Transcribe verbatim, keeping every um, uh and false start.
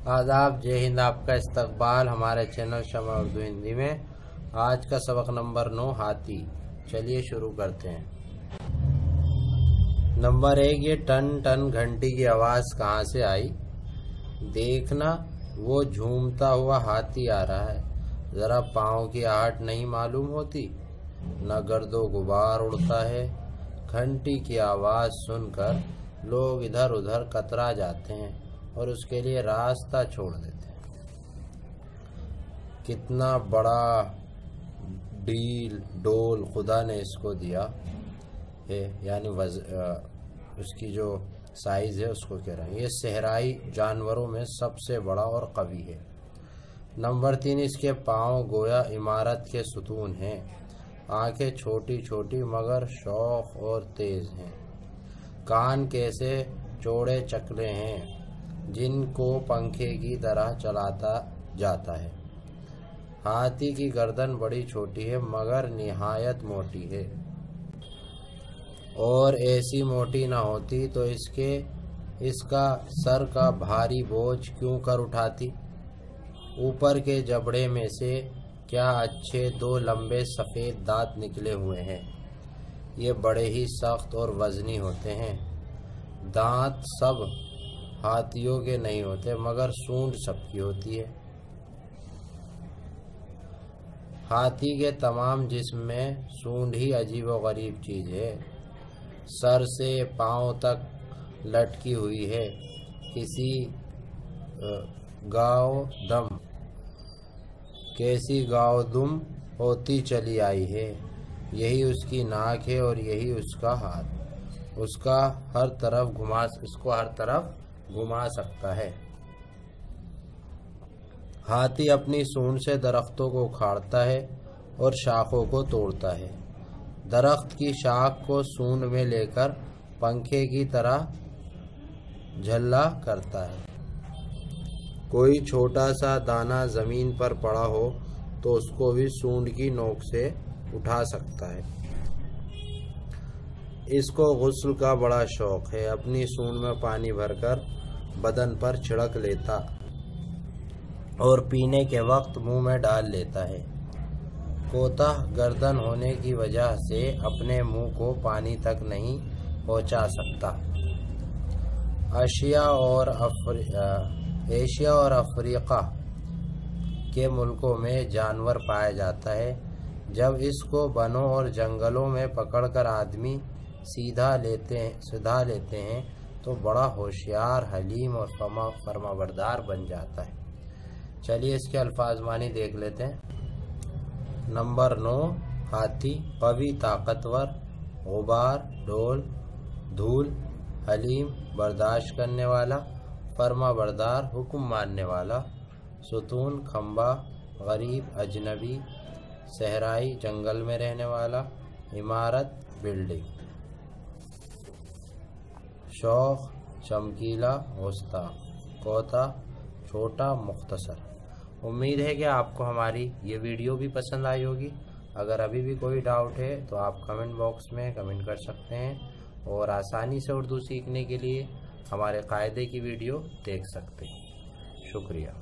आदाब, जय हिंद। आपका इस्तकबाल हमारे चैनल शमा उर्दू हिंदी में। आज का सबक नंबर नौ, हाथी। चलिए शुरू करते हैं। नंबर एक, ये टन टन घंटी की आवाज़ कहाँ से आई? देखना, वो झूमता हुआ हाथी आ रहा है। ज़रा पाँव की आहट नहीं मालूम होती, न गर्दो गुबार उड़ता है। घंटी की आवाज़ सुनकर लोग इधर उधर कतरा जाते हैं और उसके लिए रास्ता छोड़ देते हैं। कितना बड़ा डील डोल खुदा ने इसको दिया है, यानी वज उसकी जो साइज़ है उसको कह रहे हैं। ये सहराई जानवरों में सबसे बड़ा और कवी है। नंबर तीन, इसके पाँव गोया इमारत के सुतून हैं। आंखें छोटी छोटी मगर शौक और तेज हैं। कान कैसे चौड़े चकले हैं जिनको पंखे की तरह चलाता जाता है। हाथी की गर्दन बड़ी छोटी है मगर निहायत मोटी है, और ऐसी मोटी ना होती तो इसके इसका सर का भारी बोझ क्यों कर उठाती। ऊपर के जबड़े में से क्या अच्छे दो लंबे सफ़ेद दांत निकले हुए हैं। ये बड़े ही सख्त और वजनी होते हैं। दांत सब हाथियों के नहीं होते मगर सूंड सबकी होती है। हाथी के तमाम जिस्म में सूंड ही अजीब व गरीब चीज़ है। सर से पांव तक लटकी हुई है। किसी गाँव दम कैसी गाँव दुम होती चली आई है। यही उसकी नाक है और यही उसका हाथ। उसका हर तरफ घुमा उसको हर तरफ घुमा सकता है। हाथी अपनी सूंड से दरख्तों को उखाड़ता है और शाखों को तोड़ता है। दरख्त की शाख को सूंड में लेकर पंखे की तरह झल्ला करता है। कोई छोटा सा दाना जमीन पर पड़ा हो तो उसको भी सूंड की नोक से उठा सकता है। इसको गुस्ल का बड़ा शौक है। अपनी सूंड में पानी भरकर बदन पर छिड़क लेता और पीने के वक्त मुंह में डाल लेता है। कोतह गर्दन होने की वजह से अपने मुंह को पानी तक नहीं पहुंचा सकता। एशिया और अफ्रीका एशिया और अफ्रीका के मुल्कों में जानवर पाया जाता है। जब इसको वनों और जंगलों में पकड़कर आदमी सीधा लेते हैं सुधा लेते हैं तो बड़ा होशियार, हलीम और फरमा फरमाबरदार बन जाता है। चलिए इसके अल्फाज मानी देख लेते हैं। नंबर नौ, हाथी। कवि, ताकतवर, गुबार, डोल, धूल, हलीम, बर्दाश्त करने वाला, फरमाबरदार, हुक्म मानने वाला, सुतून, खंबा, गरीब, अजनबी, सहराई, जंगल में रहने वाला, इमारत, बिल्डिंग, शौक, चमकीला, गुस्ता, कोता, छोटा, मुख्तसर। उम्मीद है कि आपको हमारी ये वीडियो भी पसंद आई होगी। अगर अभी भी कोई डाउट है तो आप कमेंट बॉक्स में कमेंट कर सकते हैं और आसानी से उर्दू सीखने के लिए हमारे कायदे की वीडियो देख सकते हैं। शुक्रिया।